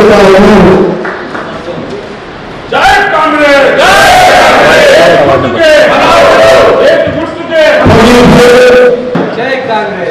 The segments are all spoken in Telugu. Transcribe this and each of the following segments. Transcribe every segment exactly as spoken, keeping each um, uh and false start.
जय कांग्रेस जय कांग्रेस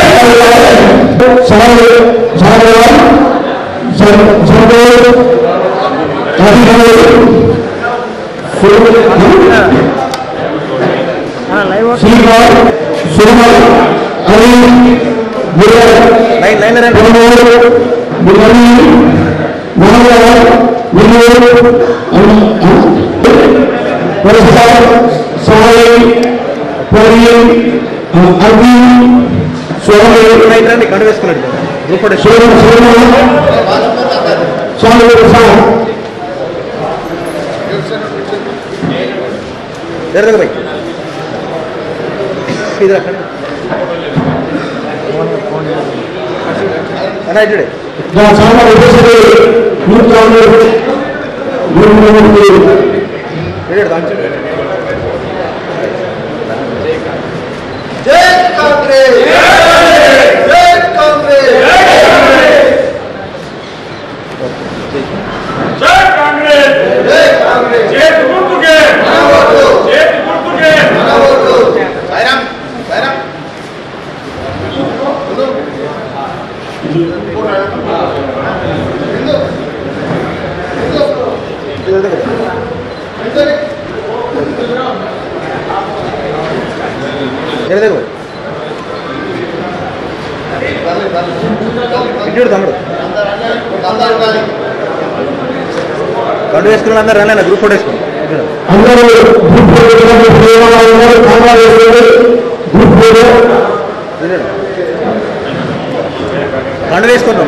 కండు వేసుకున్నాడు भाई इधर जुड़े जय कांग्रेस जय कांग्रेस जय कांग्रेस जय कांग्रेस जय गुर्तुके जय गुर्तुके साईराम साईराम कंडु वेसुकुन्न अंदर रालेना ग्रूप फोटो वेसुकुन्न अंदर ग्रूप फोटो ग्रूप फोटो कंडु वेसुकुन्नाम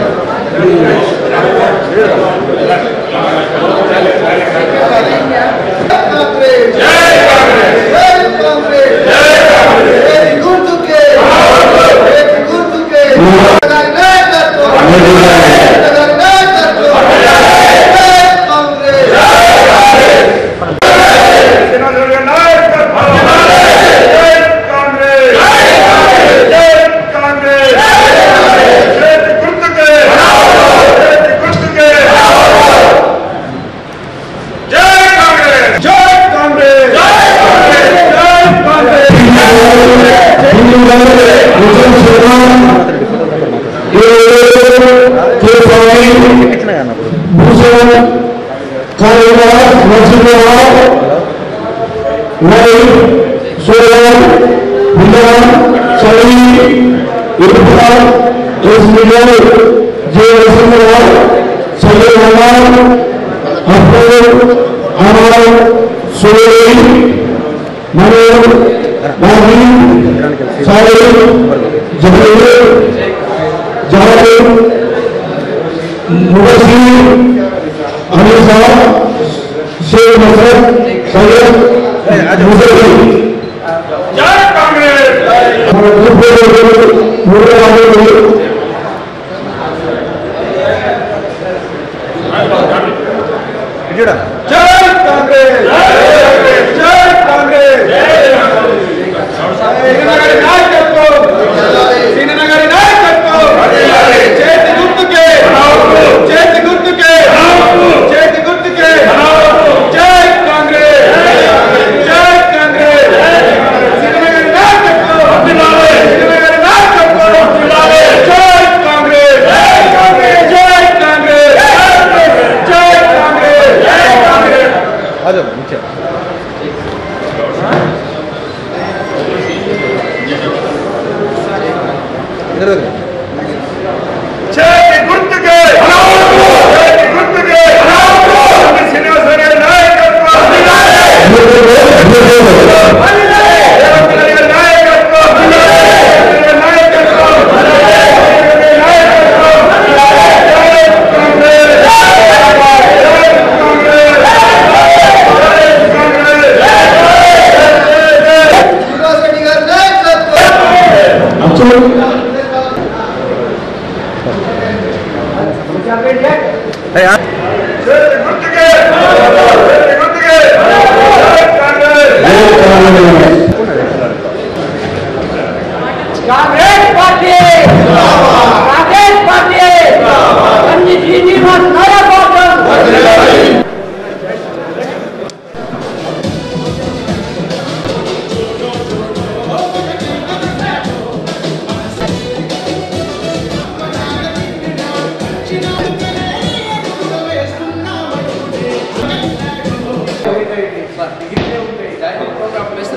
Congress party Congress party Pandit Srinivas Narayana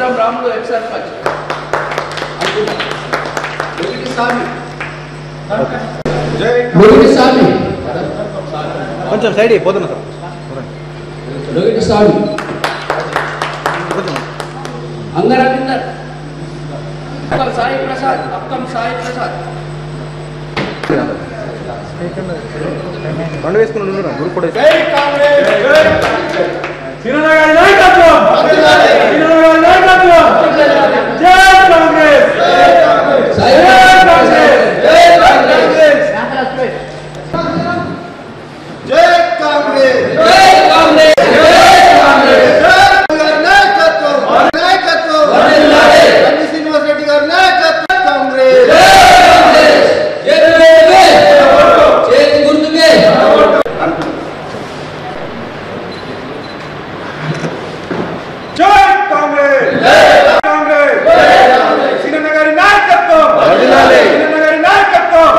Sundaram Ramulu ex sarpanch Swamy కొంచెం సైడ్ పోతున్నా సార్ లోగిటి స్వామి అంగరవిందర్ అక్కం సాయి ప్రసాద్ అక్కం సాయి ప్రసాద్ కండు వేసుకుని గ్రూప్ ఫోటో జై కాంగ్రెస్ చిన్న గారి నాయకత్వం చిన్న గారి నాయకత్వం జై కాంగ్రెస్ సాయి కాంగ్రెస్ జై కాంగ్రెస్ జై కాంగ్రెస్ జై కాంగ్రెస్ జై కాంగ్రెస్ గారి నాయకత్వం నాయకత్వం వర్ధిల్లాలి రండి శ్రీనివాస్ రెడ్డి గారి నాయకత్వం కాంగ్రెస్ జై కాంగ్రెస్ చేతి గుర్తుకే జై కాంగ్రెస్ జై కాంగ్రెస్ చిన్న గారి నాయకత్వం చిన్న గారి నాయకత్వం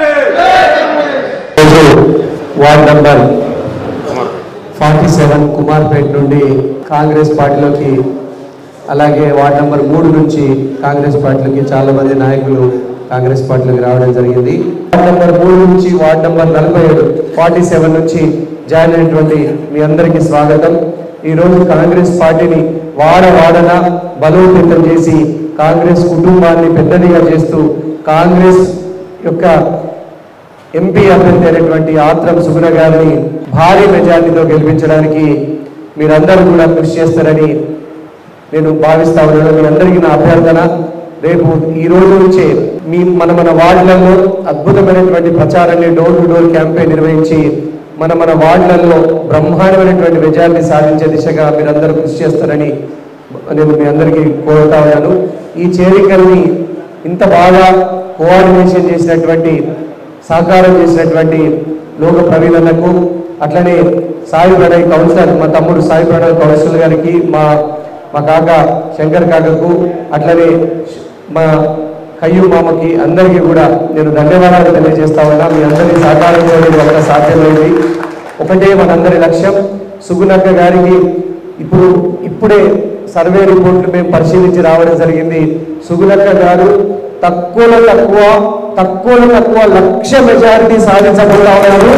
ward number forty seven Kumarpet నుండి కాంగ్రెస్ పార్టీలోకి అలాగే వార్డ్ నంబర్ మూడు నుంచి కాంగ్రెస్ పార్టీలోకి చాలా మంది నాయకులు కాంగ్రెస్ పార్టీలోకి రావడం జరిగింది. వార్డ్ నంబర్ మూడు నుంచి వార్డ్ నంబర్ నలభై ఏడు ఫార్టీ సెవెన్ నుంచి జాయిన్ అయినటువంటి మీ అందరికీ స్వాగతం. ఈరోజు కాంగ్రెస్ పార్టీని వాడ వాడన బలోపేతం చేసి కాంగ్రెస్ కుటుంబాన్ని పెద్దదిగా చేస్తూ కాంగ్రెస్ యొక్క ఎంపీ అభ్యర్థి అయినటువంటి ఆత్రం సుగుణ గారిని భారీ మెజార్టీతో గెలిపించడానికి మీరందరూ కూడా కృషి చేస్తారని నేను భావిస్తా ఉన్నాను. మీ అందరికీ నా అభ్యర్థన, రేపు ఈ రోజు నుంచే మీ మన మన వార్డులలో అద్భుతమైనటువంటి ప్రచారాన్ని డోర్ టు డోర్ క్యాంపెయిన్ నిర్వహించి మన మన వార్డులలో బ్రహ్మాండమైనటువంటి విజయాన్ని సాధించే దిశగా మీరందరూ కృషి చేస్తారని నేను మీ అందరికీ కోరుతా ఉన్నాను. ఈ చేరికల్ని ఇంత బాగా కోఆర్డినేషన్ చేసినటువంటి సహకారం చేసినటువంటి లోక ప్రవీణలకు, అట్లనే సాయి ప్రణయ్ కౌన్సిలర్ మా తమ్ముడు సాయి ప్రణయ్ కౌన్సిలర్ గారికి, మా మా కాక శంకర్ కాకకు, అట్లనే మా కయ్యూ మామకి అందరికీ కూడా నేను ధన్యవాదాలు తెలియజేస్తా ఉన్నా. మీ అందరి సహకారంతో ఒక సాధ్యమైంది. ఒకటే మనందరి లక్ష్యం, సుగుణక్క గారికి ఇప్పుడు ఇప్పుడే సర్వే రిపోర్ట్లు మేము పరిశీలించి రావడం జరిగింది. సుగుణక్క గారు తక్కువలో తక్కువ తక్కువలో తక్కువ లక్ష మెజారిటీ సాధించబోతా ఉన్నారు.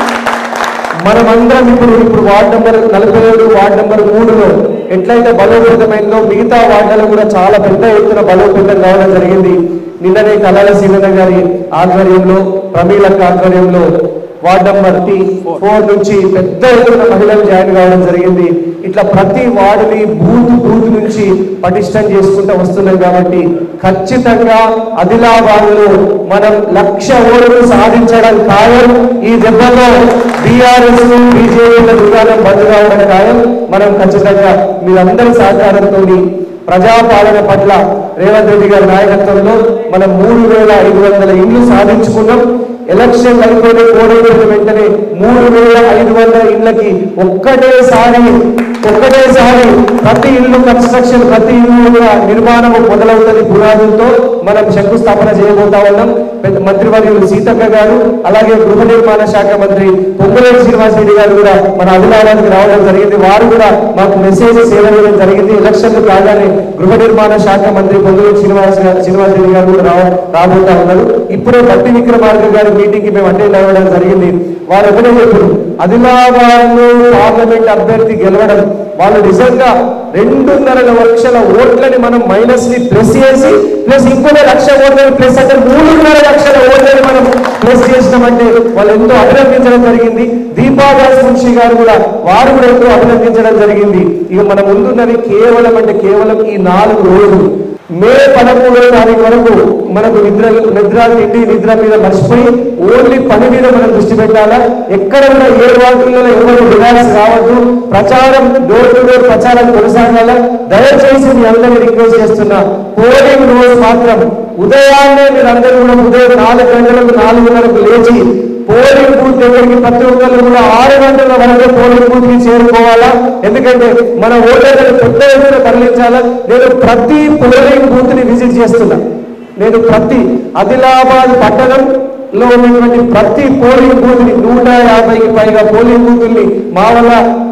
మనమందరం ఇప్పుడు ఇప్పుడు వార్డు నెంబర్ నలభై ఏడు వార్డు నెంబర్ మూడులో ఎట్లయితే బలోపేతమైందో మిగతా వార్డులలో కూడా చాలా పెద్ద ఎత్తున బలోపేతం కావడం జరిగింది. నిన్ననే కళాల సీనన్న గారి ఆధ్వర్యంలో, ప్రమీలక్క ఆధ్వర్యంలో వార్డు నెంబర్ ఫోర్ నుంచి పెద్ద ఎత్తున మహిళలు జాయిన్ కావడం జరిగింది. ఇట్లా ప్రతి వార్డుని బూత్ బూత్ నుంచి పటిష్టం చేసుకుంటూ వస్తున్నాం కాబట్టి ఖచ్చితంగా ఆదిలాబాద్లో మనం లక్ష ఓట్లు సాధించడం ఖాయం. ఈ దెబ్బలో బీఆర్ఎస్ బీజేపీల దుకాణం బంద్ కావడం ఖాయం. మనం ఖచ్చితంగా మీరందరి సహకారంతో ప్రజాపాలన పట్ల రేవంత్ రెడ్డి గారి నాయకత్వంలో మనం మూడు వేల ఐదు వందల ఇళ్లు సాధించుకున్నాం. ఎలక్షన్ అయిపోయిన కోడైపోయిన వెంటనే మూడు వేల ఐదు వందల ఇళ్లకి ఒక్కటేసారి ఒక్కటేసారి ప్రతి ఇల్లు కన్స్ట్రక్షన్ ప్రతి ఇల్లు కూడా నిర్మాణం మొదలవుతుంది. పునాదులతో మనం శంకుస్థాపన చేయబోతా ఉన్నాం. పెద్ద మంత్రివర్యులు సీతక్క గారు, అలాగే గృహ నిర్మాణ శాఖ మంత్రి పొంగులేటి శ్రీనివాస్ రెడ్డి గారు కూడా మన ఆదిలాబాద్కి రావడం జరిగింది. వారు కూడా మాకు మెసేజ్ సేవడం జరిగింది. ఎలక్షన్లు కాగానే గృహ నిర్మాణ శాఖ మంత్రి పొంగులేటి శ్రీనివాస్ శ్రీనివాస్ రెడ్డి గారు కూడా రావ రాబోతా ఉన్నారు. ఇప్పుడే బట్టి విక్రమార్క గారి మీటింగ్ కి మేము అటెండ్ అవ్వడం జరిగింది. వారు ఒకటే చెప్పారు, ఆదిలాబాద్ లో పార్లమెంట్ అభ్యర్థి గెలవడం వాళ్ళు నిజంగా రెండున్నర లక్షల ఓట్లని మనం మైనస్ ని ప్లస్ చేసి ప్లస్ ఇంకొక లక్ష ఓట్లని ప్లస్ అంటే మూడున్నర లక్షల ఓట్లని మనం ప్లస్ చేసినామంటే వాళ్ళు ఎంతో అభినందించడం జరిగింది. దీపాదాస్ మున్షి గారు కూడా వారు కూడా ఎంతో అభినందించడం జరిగింది. ఇక మన ముందున్నది కేవలం అంటే కేవలం ఈ నాలుగు రోజులు మే పదమూడవ తారీఖు వరకు మనకు నిద్ర నిద్ర తిండి నిద్ర మీద మర్చిపోయి ఓన్లీ పని మీద మనం దృష్టి పెట్టాలా. ఎక్కడ కూడా ఏ వార్డులలో ఎవరు రిలాక్స్ కావద్దు. ప్రచారం డోర్ టు డోర్ ప్రచారం కొనసాగాల. దయచేసి మీ అందరినీ రిక్వెస్ట్ చేస్తున్నా, పోలింగ్ రోజు మాత్రం ఉదయాన్నే మీరందరూ కూడా ఉదయం నాలుగు గంటలకు నాలుగున్నరకు లేచి పోలింగ్ బూత్ దగ్గరికి ప్రతి ఒక్కరు కూడా ఆరు గంటల వరకు పోలింగ్ బూత్ కి చేరుకోవాలా. ఎందుకంటే మన ఓటర్లను పెద్ద ఎత్తున తరలించాలా. నేను ప్రతి పోలింగ్ బూత్ ని విజిట్ చేస్తున్నా. నేను ప్రతి ఆదిలాబాద్ పట్టణంలో ఉన్నటువంటి ప్రతి పోలింగ్ బూత్ ని నూట యాభైకి పైగా పోలింగ్ బూతుల్ని మా వల్ల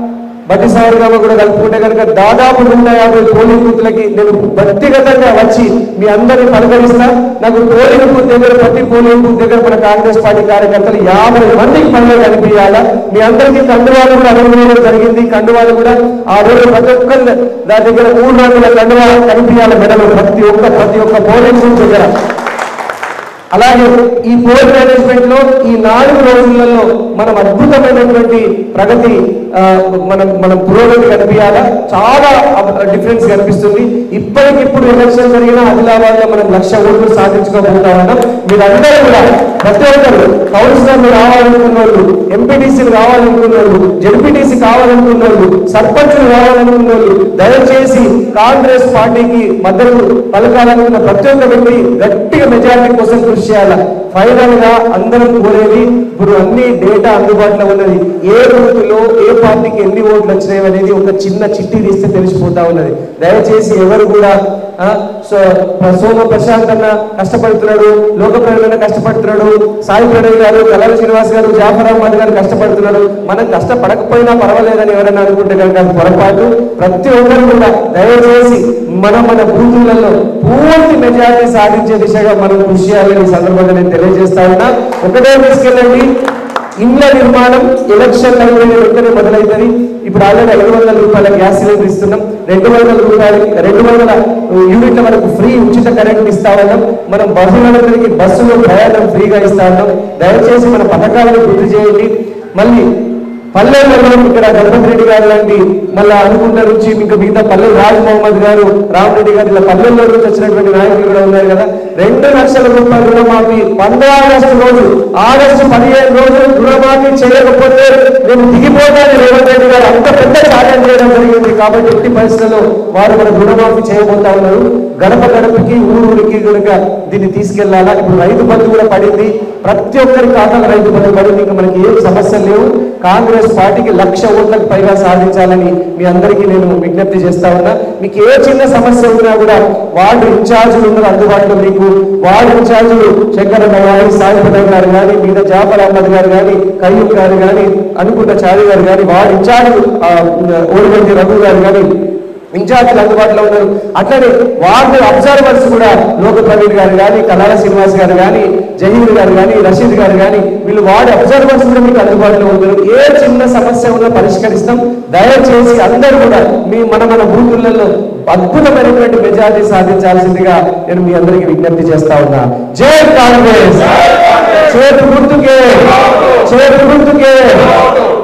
బట్టి సాగర్ కూడా కలుపుకుంటే కనుక దాదాపు నూట యాభై పోలింగ్ బూత్లకి నేను వ్యక్తిగతంగా వచ్చి మీ అందరినీ పలకరిస్తా. నాకు పోలింగ్ బూత్ దగ్గర ప్రతి పోలింగ్ బూత్ దగ్గర మన కాంగ్రెస్ పార్టీ కార్యకర్తలు యాభై మందికి పనులు కనిపించాలా. మీ అందరికీ కండువాలు కూడా అనుభవం జరిగింది. కండువాలు కూడా ఆ రోజు ప్రతి ఒక్కరు దాని దగ్గర మూడు రంగుల కండువాలు కనిపించాలి మెడలు ప్రతి ఒక్క ప్రతి ఒక్క పోలింగ్ బూత్ దగ్గర. అలాగే ఈ పోల్ మేనేజ్మెంట్ లో ఈ నాలుగు రోజులలో మనం అద్భుతమైనటువంటి ప్రగతి మనం మనం పురోగతి కనిపించాలా. చాలా డిఫరెన్స్ కనిపిస్తుంది. ఇప్పటికిప్పుడు ఎలక్షన్ జరిగిన ఆదిలాబాద్ లో మనం లక్ష ఓట్లు సాధించుకోబోతా ఉన్నాం. మీరందరూ కూడా ప్రతి ఒక్కరు కౌన్సిలర్లు కావాలనుకున్న వాళ్ళు, ఎంపీటీసీలు కావాలనుకున్న వాళ్ళు, జెడ్పీటీసీ కావాలనుకున్న వాళ్ళు, సర్పంచులు కావాలనుకున్న వాళ్ళు దయచేసి కాంగ్రెస్ పార్టీకి మద్దతు పలకాలనుకున్న ప్రతి ఒక్క వ్యక్తి గట్టిగా మెజారిటీ కోసం కృషి చేయాలి. ఫైనల్ గా అందరం కోరేది ఇప్పుడు అన్ని డేటా అందుబాటులో ఉన్నది. ఏ బూత్లో ఏ పార్టీకి ఎన్ని ఓట్లు వచ్చినాయి అనేది ఒక చిన్న చిట్టి తీస్తే తెలిసిపోతా ఉన్నది. దయచేసి ఎవరు కూడా సోమ ప్రశాంత్ అన్న కష్టపడుతున్నాడు, లోక ప్రణయ్ కష్టపడుతున్నాడు, సాయి ప్రణయ్ గారు, కలాల శ్రీనివాస్ గారు, జాఫర్ అహ్మద్ గారు కష్టపడుతున్నారు. మనం కష్టపడకపోయినా పర్వాలేదని ఎవరైనా అనుకుంటే కనుక అది పొరపాటు. ప్రతి ఒక్కరు కూడా దయచేసి మన మన బూతులలో పూర్తి మెజారిటీ సాధించే దిశగా మనం కృషి చేయాలని ఈ సందర్భంగా నేను తెలియజేస్తా ఉన్నా. ఒకటే తీసుకెళ్ళండి, ఇండ్ల నిర్మాణం ఎలక్షన్ అయిపోయిన వెంటనే మొదలవుతుంది. ఇప్పుడు ఆల్రెడీ ఐదు వందల రూపాయల గ్యాస్ సిలిండర్ ఇస్తున్నాం. రెండు వందల రూపాయలు రెండు వందల యూనిట్ల వరకు ఫ్రీ ఉచిత కరెంట్ ఇస్తా ఉన్నాం. మనం బస్సులందరికీ బస్సులో ప్రయాణం ఫ్రీగా ఇస్తా ఉన్నాం. దయచేసి మన పథకాలను పూర్తి చేయండి. మళ్ళీ పల్లెల్లో ఇక్కడ గణపతి రెడ్డి గారు లాంటి మళ్ళా అనుకుంట నుంచి ఇంకా మిగతా పల్లె రాజ్ మహమ్మద్ గారు, రామరెడ్డి గారు ఇలా పల్లెల్లో నుంచి వచ్చినటువంటి నాయకులు కూడా ఉన్నారు కదా. రెండు లక్షల రూపాయలు రుణమాఫీ పంద్ర ఆగస్టు రోజు ఆగస్టు పదిహేను రోజు రుణమాఫీ చేయకపోతే నేను దిగిపోతాను రేవంత్ రెడ్డి గారు అంత పెద్ద కార్యం చేయడం జరిగింది. కాబట్టి ఎట్టి పరిస్థితుల్లో వారు మన రుణమాఫీ చేయబోతా ఉన్నారు. గడప గడపకి ఊరికి కనుక దీన్ని తీసుకెళ్లాలా. ఇప్పుడు రైతు బంధు కూడా పడింది, ప్రతి ఒక్కరి ఖాతాలో రైతు బంధు పడింది. ఇంకా మనకి ఏం సమస్యలు లేవు. కాంగ్రెస్ పార్టీకి లక్ష ఓట్లకు పైగా సాధించాలని మీ అందరికీ నేను విజ్ఞప్తి చేస్తా ఉన్నా. మీకు ఏ చిన్న సమస్య ఉన్నా కూడా వార్డు ఇన్ఛార్జీలు ఉన్నారు అందుబాటులో. మీకు వార్డు ఇన్ఛార్జీలు శంకరన్న గారి, సాయి ప్రధాన్ గారు కానీ, మీద జాఫర్ అహ్మద్ గారు కానీ, కయ్యూమ్ గారు కానీ, అనుకుంట చారి గారు కానీ, వార్డు ఇన్ఛార్జీలు ఓడిగంటి రఘు గారు కానీ ఇన్ఛార్జీలు అందుబాటులో ఉన్నారు. అట్లనే వార్డు అబ్జర్వర్స్ కూడా లోక ప్రవీణ్ గారు కానీ, కలాల శ్రీనివాస్ గారు కానీ, జహీర్ గారు కానీ, రషీద్ గారు కానీ వీళ్ళు వార్డు అబ్జర్వర్స్ కూడా మీకు అందుబాటులో ఉంటారు. ఏ చిన్న సమస్య ఉన్నా పరిష్కరిస్తాం. దయచేసి అందరూ కూడా మీ మన మన బూతులలో అద్భుతమైనటువంటి మెజారిటీ సాధించాల్సిందిగా నేను మీ అందరికీ విజ్ఞప్తి చేస్తా ఉన్నా. జై కాంగ్రెస్, చేతి గుర్తుకే, చేతి గుర్తుకే.